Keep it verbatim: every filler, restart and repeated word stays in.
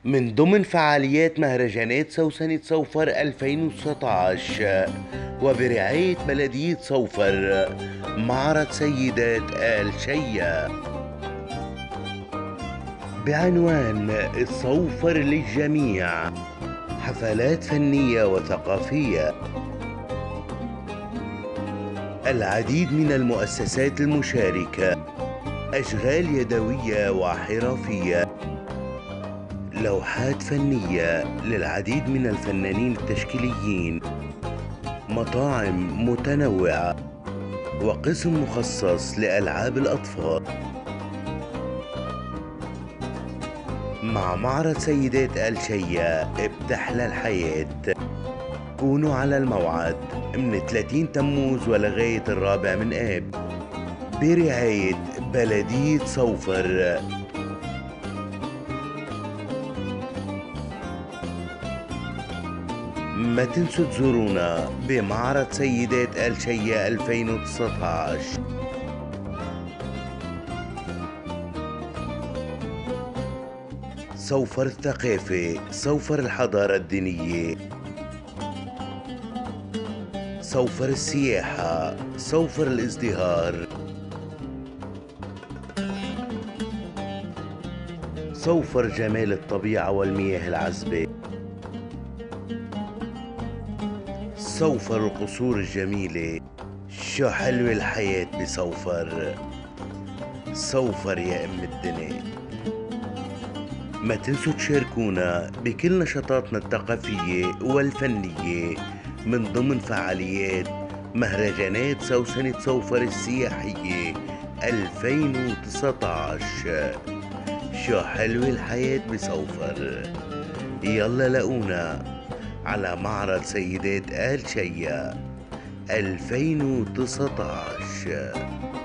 من ضمن فعاليات مهرجانات سوسنة صوفر ألفين وتسعة عشر وبرعاية بلدية صوفر معرض سيدات آل شيا بعنوان صوفر للجميع، حفلات فنية وثقافية. العديد من المؤسسات المشاركة، أشغال يدوية وحرفية، لوحات فنية للعديد من الفنانين التشكيليين، مطاعم متنوعة، وقسم مخصص لألعاب الأطفال. مع معرض سيدات آل شيا بتحلى الحياة. كونوا على الموعد من ثلاثين تموز ولغاية الرابع من آب برعاية بلدية صوفر. ما تنسوا تزورونا بمعرض سيدات آل شيا ألفين وتسعة عشر. صوفر الثقافة، صوفر الحضارة الدينية، صوفر السياحة، صوفر الازدهار، صوفر جمال الطبيعة والمياه العذبة، صوفر القصور الجميلة. شو حلوة الحياة بصوفر. صوفر يا أم الدنيا. ما تنسوا تشاركونا بكل نشاطاتنا الثقافية والفنية من ضمن فعاليات مهرجانات سوسنة صوفر السياحية ألفين وتسعة عشر. شو حلوة الحياة بصوفر. يلا لقونا على معرض سيدات آل شيا ألفين وتسعة عشر.